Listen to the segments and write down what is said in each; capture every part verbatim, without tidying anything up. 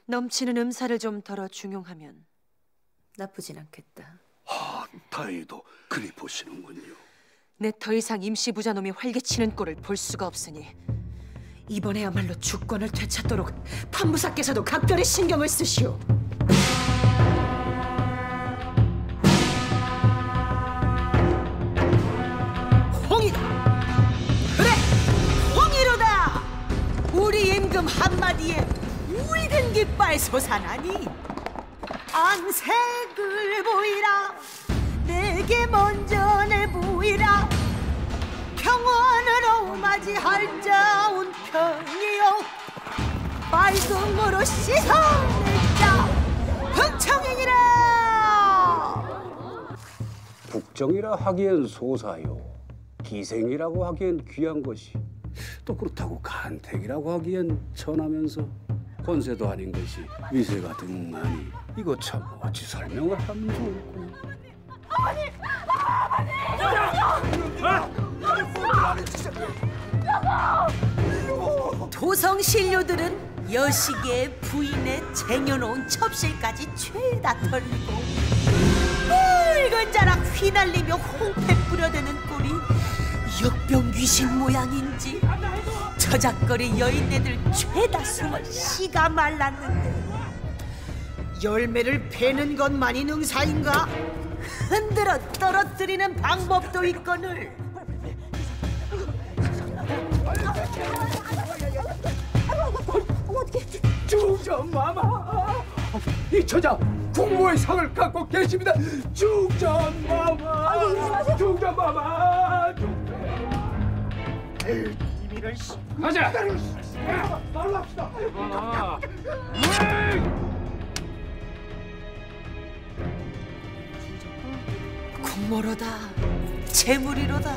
넘치는 음사를 좀 덜어 중용하면 나쁘진 않겠다. 아, 다행히도 그리 보시는군요. 내 더 이상 임시 부자놈이 활개치는 꼴을 볼 수가 없으니 이번에야말로 주권을 되찾도록 판무사께서도 각별히 신경을 쓰시오. 홍이다. 그래, 홍이로다. 우리 임금 한마디에 우리든 깃발 솟아나니 안색을 보이라. 내게 먼저 내보이라. 평원으로 맞이할 자 운평이요. 빨강으로 씻어내자 흥청이니라. 국정이라 하기엔 소사요, 기생이라고 하기엔 귀한 것이, 또 그렇다고 간택이라고 하기엔 천하면서 권세도 아닌 것이 위세가 등하니 이거 참 어찌 설명을 하면 좋을까? 아버님! 아버님! 도성 신료들은 여식의 부인의 쟁여놓은 첩실까지 죄다 털리고 붉은 자락 휘날리며 홍패 뿌려대는 꼴이 역병 귀신 모양인지 저작거리 여인네들 죄다 숨을 씨가 말랐는데 열매를 베는 것만이 능사인가? 흔들어 떨어뜨리는 방법도 있거늘. 중전마마, 이 처자 국모의 상을 갖고 계십니다. 중전마마, 중전마마. 이미를 가자. 말로 합시다. 국모로다, 재물이로다.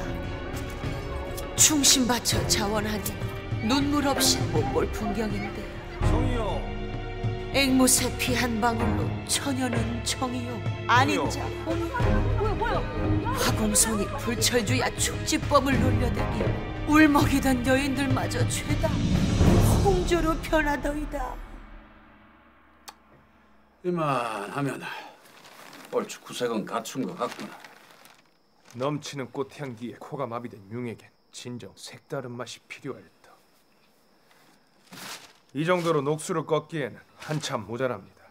충심 바쳐 자원하니 눈물 없이 못 볼 풍경인데. 정이요. 앵무새 피 한 방울로 처녀는 정이요. 아닌 자 홍이. 뭐야 뭐야? 화공손이 불철주야 축지법을 놀려대니 울먹이던 여인들마저 죄다 홍조로 변하더이다. 이만하면 얼추 구색은 갖춘 것 같구나. 넘치는 꽃향기에 코가 마비된 융에겐 진정 색다른 맛이 필요하였다. 이 정도로 녹수를 꺾기에는 한참 모자랍니다.